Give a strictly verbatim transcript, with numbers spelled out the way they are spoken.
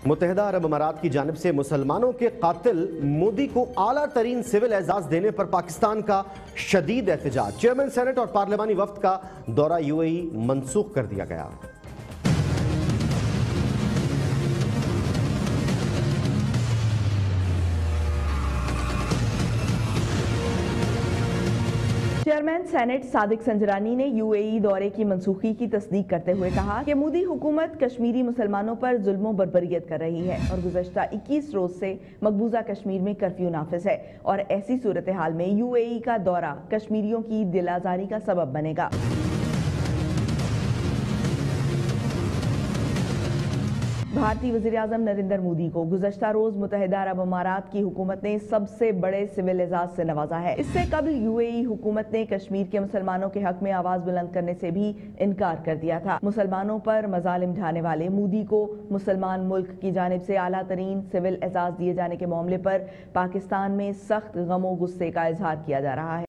متحدہ عرب امارات کی جانب سے مسلمانوں کے قاتل مودی کو اعلیٰ ترین سول اعزاز دینے پر پاکستان کا شدید احتجاج۔ چیئرمین سینٹ اور پارلیمانی وفد کا دورہ یو اے ای منسوخ کر دیا گیا۔ چیئرمین سینٹ صادق سنجرانی نے یو اے ای دورے کی منسوخی کی تصدیق کرتے ہوئے کہا کہ مودی حکومت کشمیری مسلمانوں پر ظلم و بربریت کر رہی ہے اور گزشتہ اکیس روز سے مقبوضہ کشمیر میں کرفیو نافذ ہے اور ایسی صورتحال میں یو اے ای کا دورہ کشمیریوں کی دل آزاری کا سبب بنے گا۔ بھارتی وزیر اعظم نریندر مودی کو گزشتہ روز متحدہ عرب امارات کی حکومت نے سب سے بڑے سول اعزاز سے نوازا ہے۔ اس سے قبل یو اے ای حکومت نے کشمیر کے مسلمانوں کے حق میں آواز بلند کرنے سے بھی انکار کر دیا تھا۔ مسلمانوں پر مظالم ڈھانے والے مودی کو مسلمان ملک کی جانب سے اعلیٰ ترین سول اعزاز دیے جانے کے معاملے پر پاکستان میں سخت غم و غصے کا اظہار کیا جا رہا ہے۔